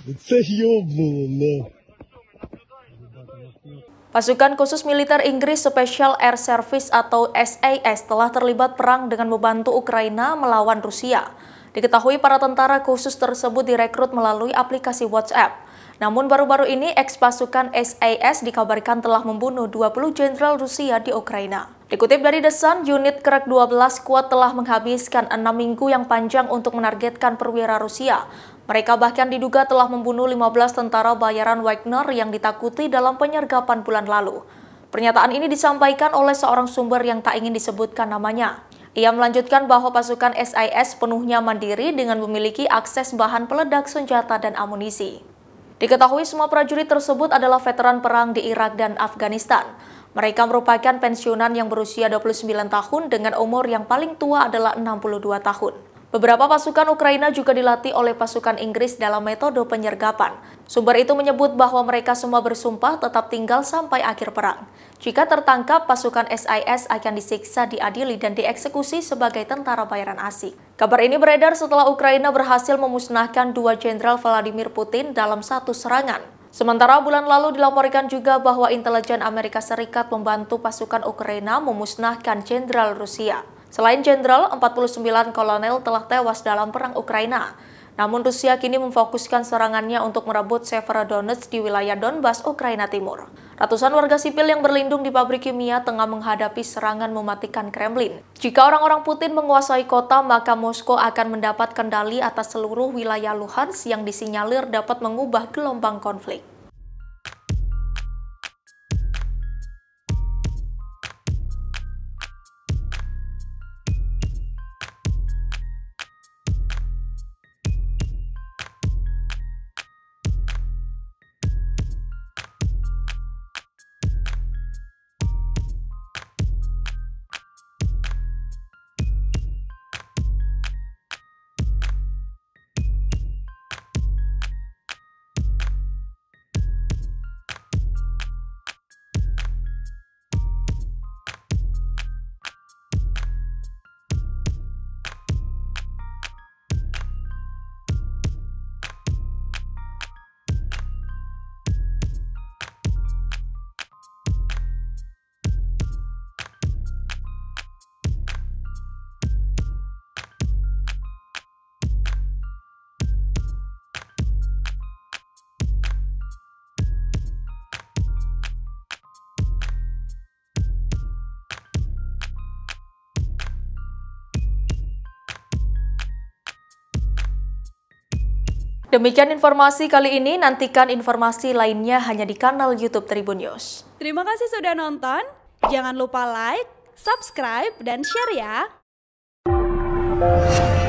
Pasukan khusus militer Inggris Special Air Service atau SAS telah terlibat perang dengan membantu Ukraina melawan Rusia. Diketahui para tentara khusus tersebut direkrut melalui aplikasi WhatsApp. Namun baru-baru ini eks-pasukan SAS dikabarkan telah membunuh 20 jenderal Rusia di Ukraina. Dikutip dari The Sun, unit Krek 12 kuat telah menghabiskan 6 minggu yang panjang untuk menargetkan perwira Rusia. Mereka bahkan diduga telah membunuh 15 tentara bayaran Wagner yang ditakuti dalam penyergapan bulan lalu. Pernyataan ini disampaikan oleh seorang sumber yang tak ingin disebutkan namanya. Ia melanjutkan bahwa pasukan SAS penuhnya mandiri dengan memiliki akses bahan peledak, senjata, dan amunisi. Diketahui semua prajurit tersebut adalah veteran perang di Irak dan Afghanistan. Mereka merupakan pensiunan yang berusia 29 tahun dengan umur yang paling tua adalah 62 tahun. Beberapa pasukan Ukraina juga dilatih oleh pasukan Inggris dalam metode penyergapan. Sumber itu menyebut bahwa mereka semua bersumpah tetap tinggal sampai akhir perang. Jika tertangkap, pasukan SAS akan disiksa, diadili, dan dieksekusi sebagai tentara bayaran asing. Kabar ini beredar setelah Ukraina berhasil memusnahkan 2 jenderal Vladimir Putin dalam satu serangan. Sementara bulan lalu dilaporkan juga bahwa intelijen Amerika Serikat membantu pasukan Ukraina memusnahkan jenderal Rusia. Selain jenderal, 49 kolonel telah tewas dalam perang Ukraina. Namun Rusia kini memfokuskan serangannya untuk merebut Severodonetsk di wilayah Donbas, Ukraina Timur. Ratusan warga sipil yang berlindung di pabrik kimia tengah menghadapi serangan mematikan Kremlin. Jika orang-orang Putin menguasai kota, maka Moskow akan mendapat kendali atas seluruh wilayah Luhansk yang disinyalir dapat mengubah gelombang konflik. Demikian informasi kali ini, nantikan informasi lainnya hanya di kanal YouTube Tribun News. Terima kasih sudah nonton, jangan lupa like, subscribe, dan share ya!